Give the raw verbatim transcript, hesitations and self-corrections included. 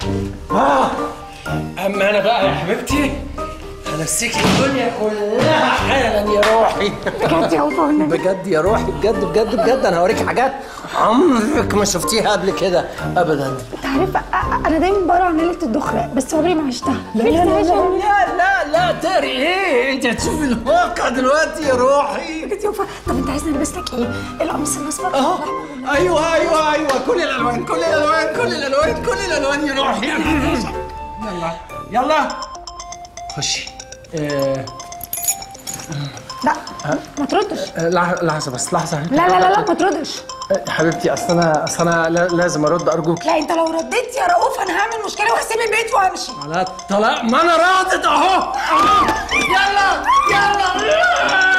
اه اما انا بقى يا حبيبتي هنسيك الدنيا كلها حالا يا روحي. بجد يا وفا والنبي؟ بجد يا روحي، بجد بجد بجد انا هوريك حاجات عمرك ما شفتيها قبل كده ابدا. انت عارف انا دايما بقرا عن ليله الدخله بس عمري ما عشتها. لا لا لا لا لا لا تقري ايه؟ انت هتشوفي الواقع دلوقتي يا روحي. بجد يا وفا. طب انت عايزني البس لك ايه؟ القميص الاصفر؟ اه ايوه ايوه ايوه كل الالوان كل الالوان كل الالوان كل الالوان يا روحي. يلا يلا خشي. آه. لا ما تردش. لحظه بس لحظه. لا لا لا لا ما تردش حبيبتي. اصل انا اصل انا لازم ارد ارجوك. لا انت لو رديت يا رؤوف انا هعمل مشكله وهسيب البيت وامشي. على الطلاق ما انا راضت اهو اهو. يلا يلا